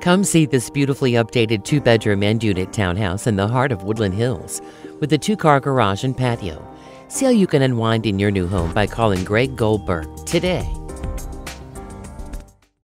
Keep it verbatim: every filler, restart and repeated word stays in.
Come see this beautifully updated two-bedroom end-unit townhouse in the heart of Woodland Hills with a two-car garage and patio. See how you can unwind in your new home by calling Greg Goldberg today.